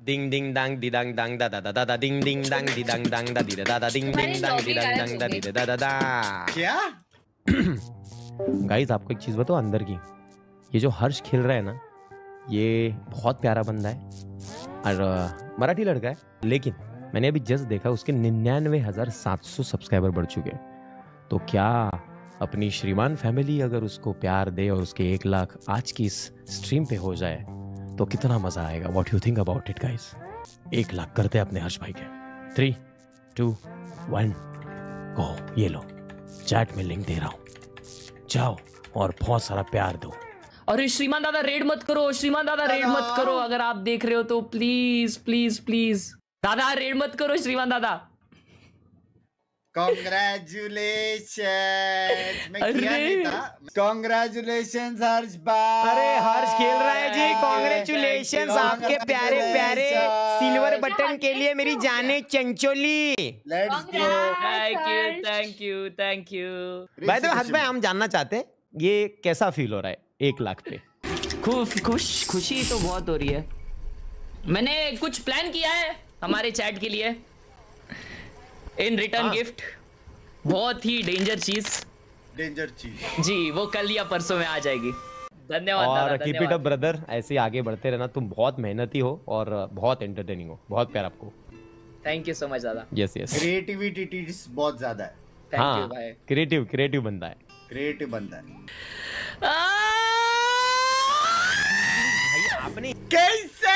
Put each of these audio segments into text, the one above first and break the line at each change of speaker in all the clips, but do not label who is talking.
डिंग डिंग डांग डिडंग डांग दा दा दा दा डिंग डिंग डांग डिडंग डांग दा दी दा दा डिंग डिंग डांग डिडंग डांग दा दी दा दा दा।
क्या
गाइस आपको एक चीज बताओ अंदर की, ये जो हर्ष खेल रहा है ना, ये बहुत प्यारा बंदा है और मराठी लड़का है, लेकिन मैंने अभी जस्ट देखा उसके 99,700 सब्सक्राइबर बढ़ चुके हैं। तो क्या अपनी श्रीमान फैमिली अगर उसको प्यार दे और उसके 1 लाख आज की इस स्ट्रीम पे हो जाए तो कितना मजा आएगा। What you think about it guys? 1 lakh करते हैं अपने हर्ष भाई के। 3, 2, 1 गो। ये लो चैट में लिंक दे रहा हूँ, जाओ और बहुत सारा प्यार दो।
अरे श्रीमान दादा रेड मत करो, श्रीमान दादा रेड मत करो, अगर आप देख रहे हो तो प्लीज प्लीज प्लीज दादा रेड मत करो श्रीमान दादा।
कॉन्ग्रेचुलेशन। मैं किया नहीं था। कॉन्ग्रेचुलेशन हर्ष भाई।
अरे हर्ष खेल रहा है जी, कॉन्ग्रेचुलेशन आपके प्यारे प्यारे सिल्वर बटन के लिए मेरी जाने चंचोली।
Let's go.
Thank you thank you thank you.
भाई तो हर्ष भाई हम जानना चाहते हैं ये कैसा फील हो रहा है 1 लाख पे?
खुशी तो बहुत हो रही है। मैंने कुछ प्लान किया है हमारे चैट के लिए, इन रिटर्न गिफ्ट बहुत ही डेंजर चीज जी, वो कल या परसों में आ जाएगी। धन्यवाद
और
दादा,
कीप इट अप ब्रदर, ऐसे ही आगे बढ़ते रहना, तुम बहुत मेहनती हो और बहुत एंटरटेनिंग हो, बहुत प्यार आपको।
थैंक यू सो मच दादा।
यस यस,
क्रिएटिविटी बहुत ज्यादा है।
थैंक यू भाई।
क्रिएटिव बंदा है,
क्रिएटिव बंदा है।
आपने
कैसे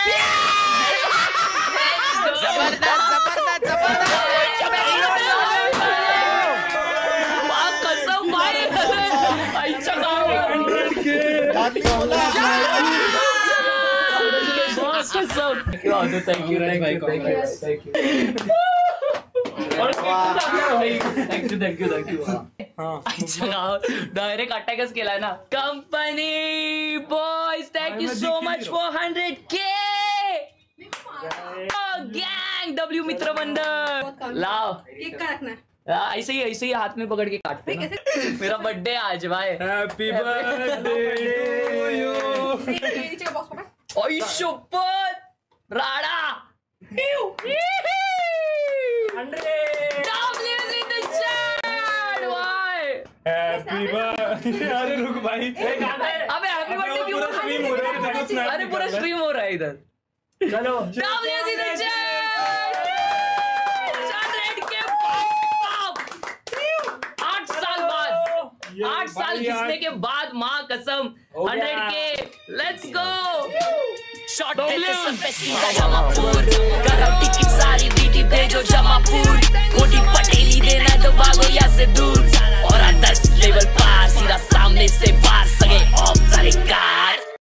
जबरदस्त जबरदस्त जबरदस्त।
कसम भाई अच्छा डायरेक्ट अटॅकच केलाय ना company boys. Thank you so much for 100K gang W मित्र मंडल। लाओ ऐसे ही हाथ में पकड़ के काटते ना। मेरा बर्थडे आज भाई। Happy birthday to you. ओय शपथ राडा हैप्पी बर्थडे। अरे रुक भाई, अबे हैप्पी बर्थडे क्यों हो रहा है? अरे पूरा स्ट्रीम हो रहा है इधर। चलो आठ साल घिसने के बाद माँ कसम 100K। Let's go shot